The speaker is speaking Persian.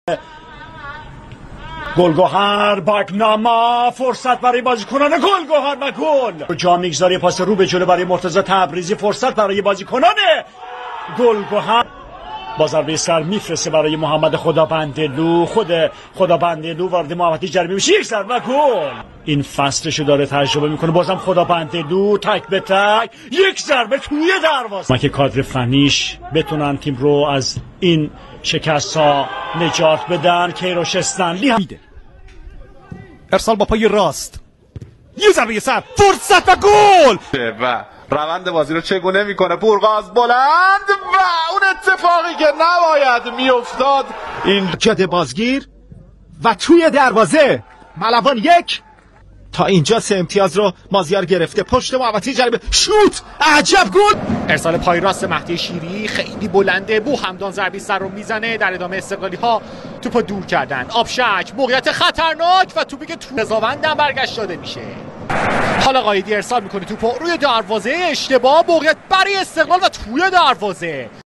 گلگهر باکناما فرصت برای بازیکنان گلگهر و گل جا میگذاری پاس رو به جلو برای مرتضی تبریزی فرصت برای بازیکنان گلگهر با ضربه سر میفرسته برای محمد خدابندلو خدابندلو وارد محوطه جریمه میشه یک ضربه و گل این فصلشو داره تجربه میکنه بازم خدابندلو تک به تک یک ضربه توی دروازه ما که کادر فنیش بتونن تیم رو از این شکست ها نجات بدن. کیروش استنلی میده ارسال با پای راست یه ضربه سر فرصت و گل و روند بازی رو چگونه میکنه پورغاز بلند و اون اتفاقی که نباید میافتاد این جاده بازگیر و توی دروازه ملوان یک تا اینجا 3 امتیاز رو مازیار گرفته پشت محوطه جریمه شوت عجب گل ارسال پای راست مهدی شیری خیلی بلنده بو همدان ضربه سر رو میزنه در ادامه استقلالی ها توپو دور کردن آبشک موقعیت خطرناک و توپی که تو رضاوند برگشت داده میشه حالا قایدی ارسال میکنه توپو روی دروازه اشتباه موقعیت برای استقلال و توی دروازه